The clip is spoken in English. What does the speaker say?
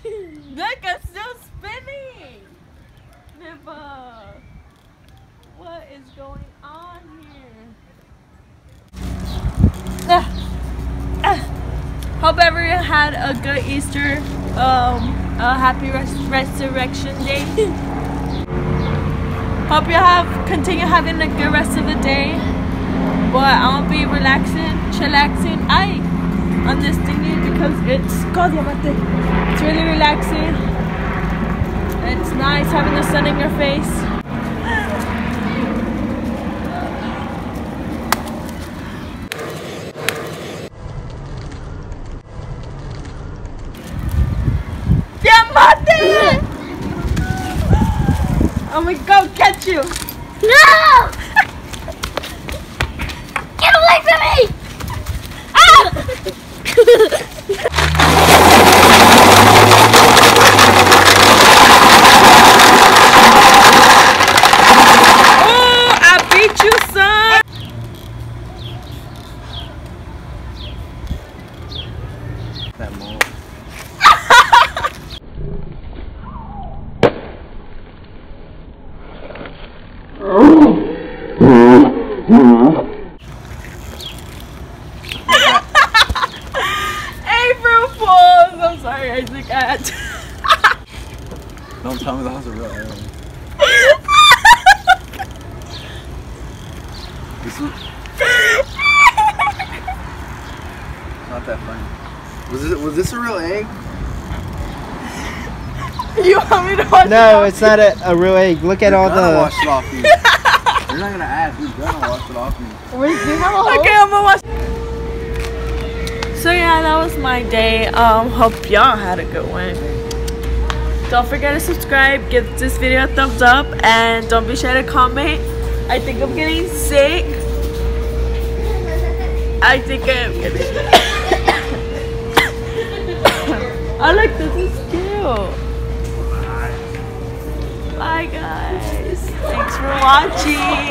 Look, I'm still spinning. Nibba. What is going on here? Hope everyone had a good Easter. A happy Resurrection Day. Hope you continue having a good rest of the day. But I'll be chillaxing on this thingy because it's really relaxing. It's nice having the sun in your face. I'm gonna go catch you. No! Get away from me! Ah! Oh, I beat you, son. That mole. April Fools! I'm sorry, Isaac. Don't tell me that was a real alien. This is not that funny. Was this a real egg? You want me to watch it? No, it's not a real egg. Look at all the. Wash it off you. You're not gonna ask. You're gonna wash it off me. Okay, I'm gonna watch. So yeah, that was my day. Hope y'all had a good one. Don't forget to subscribe, give this video a thumbs up, and don't be shy to comment. I think I'm getting sick. I like this is cute. Bye guys. Thanks for watching.